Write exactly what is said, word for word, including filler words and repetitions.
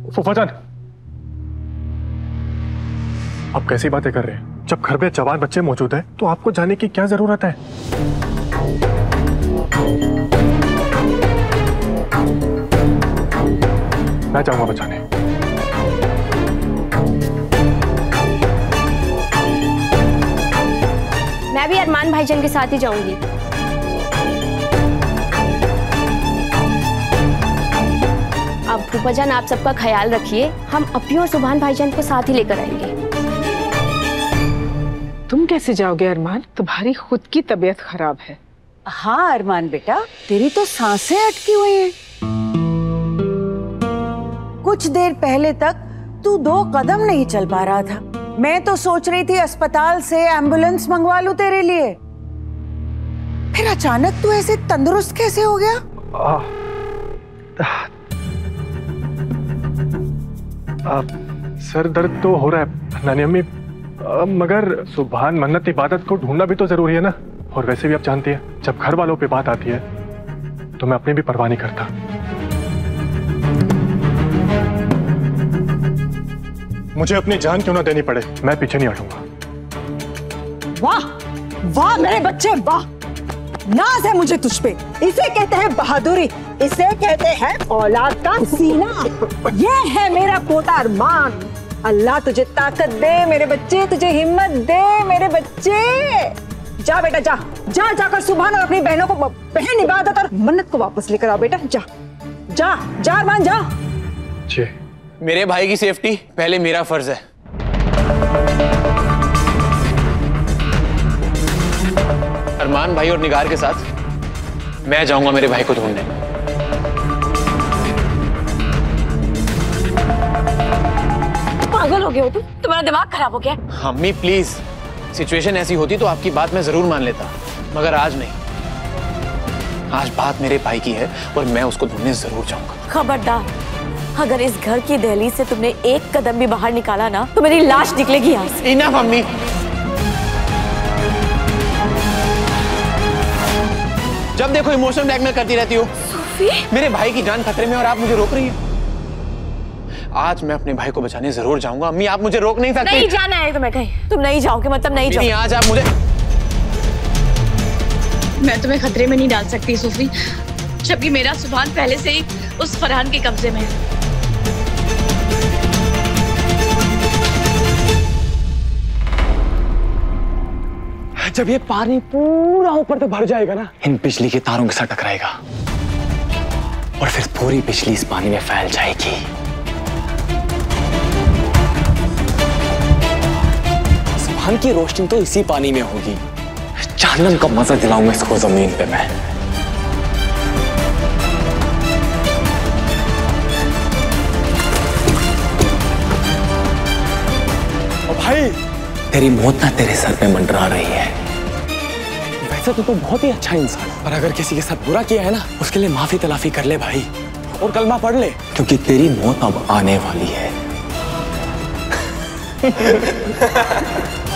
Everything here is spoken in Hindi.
फूफा जान, आप कैसी बातें कर रहे हैं? जब घर में जवान बच्चे मौजूद हैं तो आपको जाने की क्या जरूरत है? मैं जाऊंगा बचाने। मैं भी अरमान भाईजान के साथ ही जाऊंगी। अब फूफा जान आप सबका ख्याल रखिए, हम अपी और सुभान भाईजान को साथ ही लेकर आएंगे। तुम कैसे जाओगे अरमान? तुम्हारी खुद की तबीयत खराब है। हाँ अरमान बेटा, तेरी तो सांसें अटकी हुई हैं। कुछ देर पहले तक तू दो कदम नहीं चल पा रहा था। मैं तो सोच रही थी अस्पताल से एम्बुलेंस मंगवा लूं तेरे लिए, फिर अचानक तू ऐसे तंदुरुस्त कैसे हो गया? आ, आ, सर दर्द तो हो रहा है नानी अम्मी, आ, मगर सुभान मन्नत इबादत को ढूंढना भी तो जरूरी है ना। और वैसे भी आप जानती हैं, जब घर वालों पे बात आती है तो मैं अपनी भी परवाह नहीं करता। मुझे अपनी जान क्यों ना देनी पड़े, मैं पीछे नहीं हटूंगा। वाह वाह मेरे बच्चे, वाह! नाज है मुझे तुझ पे। इसे कहते हैं बहादुरी, इसे कहते हैं औलाद का सीना। ये है मेरा पोता अरमान। अल्लाह तुझे ताकत दे मेरे बच्चे, तुझे हिम्मत दे मेरे बच्चे। जा बेटा जा, जा जाकर सुभान और अपनी बहनों को, बहन इबादत और मन्नत को वापस लेकर आओ बेटा। जा जा जा अरमान जा। जी। मेरे भाई की सेफ्टी पहले मेरा फर्ज है। अरमान भाई और निगार के साथ मैं जाऊंगा मेरे भाई को ढूंढने। पागल हो गए हो तुम? तुम्हारा दिमाग खराब हो गया? अम्मी प्लीज, सिचुएशन ऐसी होती तो आपकी बात मैं जरूर मान लेता, मगर आज नहीं। आज बात मेरे भाई की है और मैं उसको ढूंढने जरूर जाऊंगा। खबरदार, अगर इस घर की दहलीज से तुमने एक कदम भी बाहर निकाला ना तो मेरी लाश निकलेगी यहाँ से। इनफ अम्मी। जब देखो इमोशनल ब्लैकमेल करती रहती हो। सूफी? मेरे भाई की जान खतरे में और आप मुझे रोक रही हैं। आज मैं अपने भाई को बचाने जरूर जाऊंगा। अम्मी आप मुझे रोक नहीं सकती। नहीं जाना है तुम्हें कहीं, तुम नहीं जाओगे मतलब नहीं जाओगे। आज आप मुझे, मैं तुम्हें खतरे में नहीं डाल सकती सूफी, जबकि मेरा सुभान पहले से ही उस फरहान के कब्जे में है। जब ये पानी पूरा ऊपर तक भर जाएगा ना, इन बिजली के तारों के साथ टकराएगा और फिर पूरी बिजली इस पानी में फैल जाएगी। सुभान की रोशनी तो इसी पानी में होगी। जहन्नम का मजा दिलाऊंगा इसको जमीन पे मैं। ओ भाई, तेरी मौत ना तेरे सर पे मंडरा रही है। वैसे तो तू बहुत ही अच्छा इंसान, पर अगर किसी के साथ बुरा किया है ना, उसके लिए माफी तलाफी कर ले भाई और कलमा पढ़ ले, क्योंकि तेरी मौत अब आने वाली है।